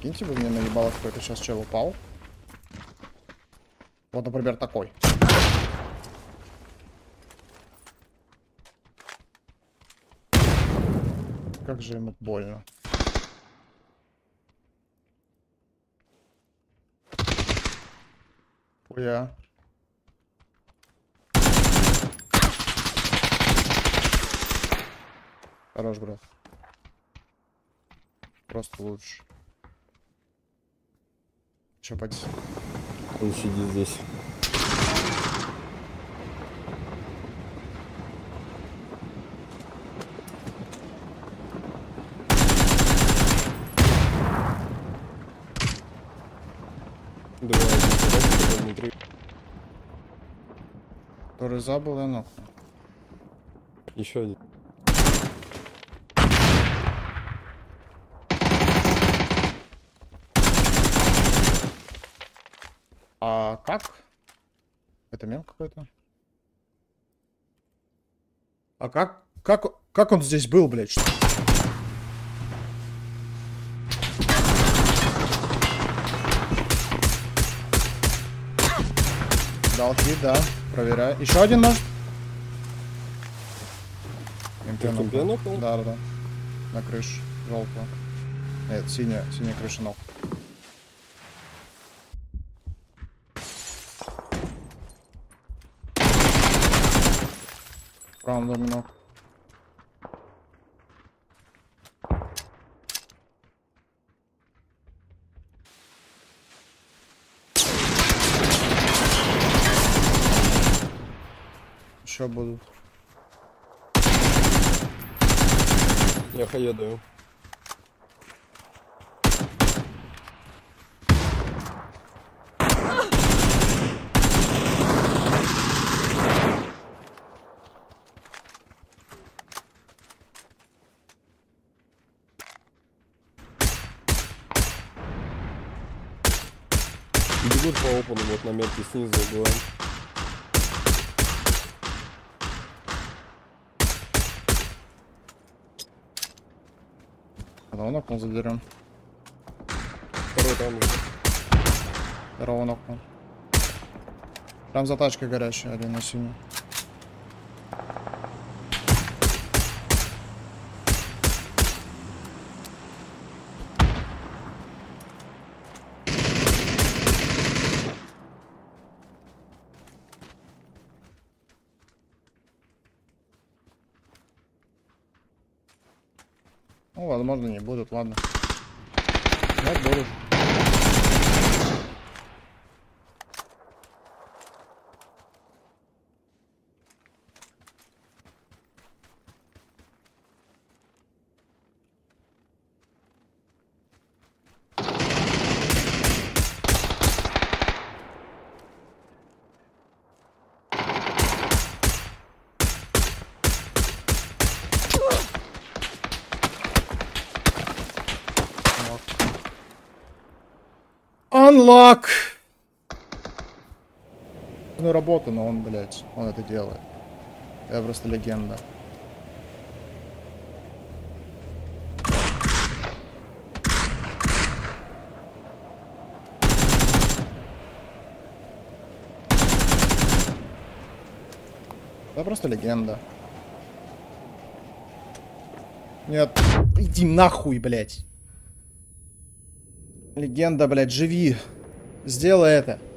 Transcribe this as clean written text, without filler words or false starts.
Прикиньте, вы мне наебало какой-то сейчас чел упал. Вот, например, такой. Как же ему больно. Хуя. Хорош, брат. Просто лучше. Че, пойти? Он сидит здесь. Два, внутри. Который забыл, я нахуй. Еще один. А как? Это мем какой-то? А как он здесь был, блядь? Что? Дал хит, да. Проверяй. Еще один нож. МП нокнул? Да, да, да. На крыше. Желтую. Нет, синяя крыша ног. В правом доме ног. Еще будут. Я хае даю. Бегут по опану, вот на метке снизу убиваем. Одного нокнул, задерем. Второй там уже. Второго нокнул. Там за тачкой горящая, один на синий. Ну, возможно, не будут, ладно. Нет, будут. Unlock! Ну, работа, но он, блядь, он это делает. Я просто легенда. Я просто легенда. Нет, иди нахуй, блядь. Легенда, блядь, живи. Сделай это.